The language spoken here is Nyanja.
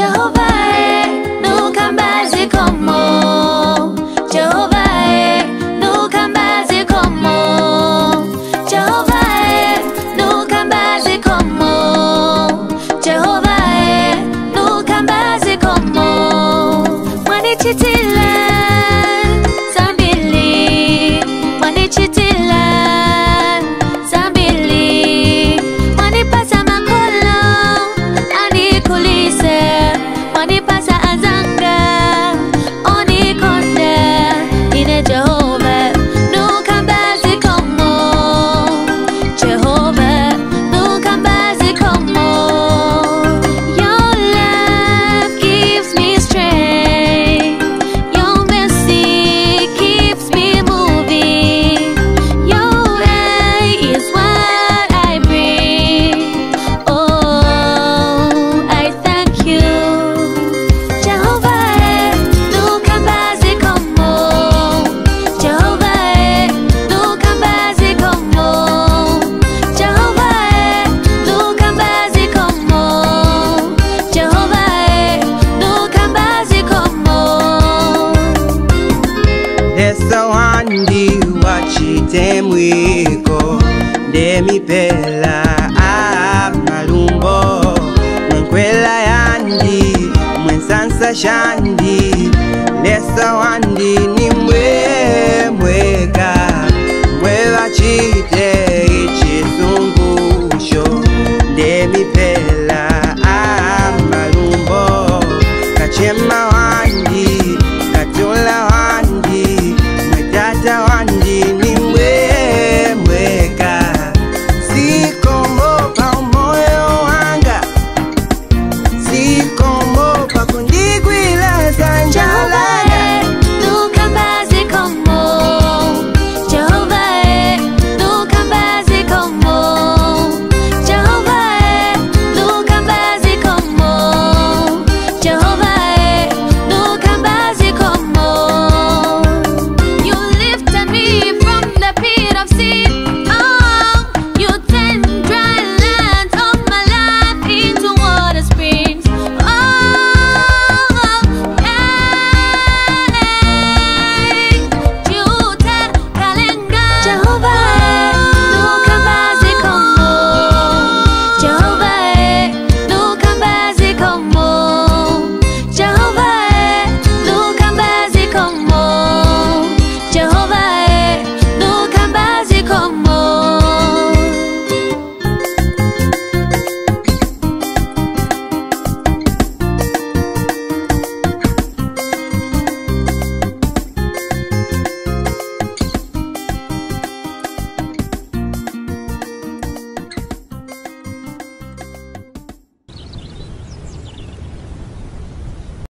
Jehovah, Nukamba Zikhomo. Jehovah, Nukamba Zikhomo. Jehovah, Nukamba Zikhomo. Jehovah, Nukamba Zikhomo. Manichitila, Zambili. Manichitila, Zambili. Manipasa makolo, ani kulise. Manipasa azanga, oni konde. Ine Jehovah, Nukamba Zikhomo. Jehovah, Nukamba Zikhomo. Your love gives me strength. Your mercy keeps me moving. Your air is what I breathe. Oh, I thank you. Jehovah, Nukamba Zikhomo. Jehovah, Nukamba Zikhomo. Jehovah, Nukamba Zikhomo. Jehovah, Nukamba Zikhomo. Esa wandi wachite mwiko Demi pela malumbo Mwenkwela yandi Mwensansa shani